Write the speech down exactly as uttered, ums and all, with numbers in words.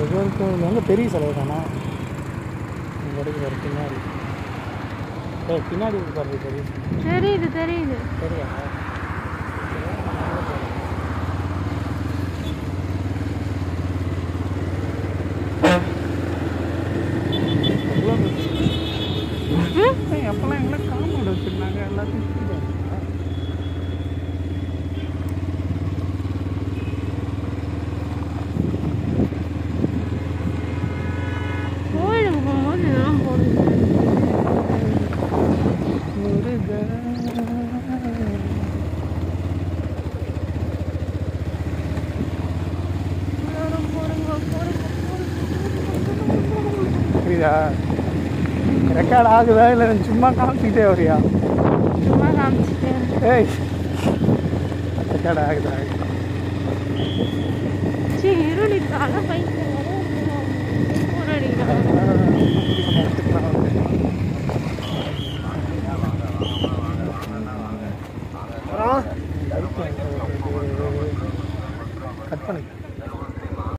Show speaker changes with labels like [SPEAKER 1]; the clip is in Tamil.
[SPEAKER 1] முருகர் கோயில் வந்து பெரிய சிலை தானே இங்கே இருக்கிற பின்னாடி ஏ பின்னாடி பாருங்க பெரிய
[SPEAKER 2] தெரியுது தெரியுது
[SPEAKER 1] சரியா எப்பெல்லாம் எங்களை காம்பவுண்ட் வச்சுருந்தாங்க எல்லாத்தையும்
[SPEAKER 2] கோயிலுக்கு போகும்போது இதெல்லாம் போடுது
[SPEAKER 1] புரியுதா ரெக்கார்ட் ஆகுதா இல்லை சும்மா காமிச்சிக்கிட்டே வரியா
[SPEAKER 2] சும்மா காமிச்சிட்டே
[SPEAKER 1] ஏய் ரெக்கார்ட் ஆகுதா
[SPEAKER 2] சரி இருடி தலை பைக்கு
[SPEAKER 1] கட் பண்ணி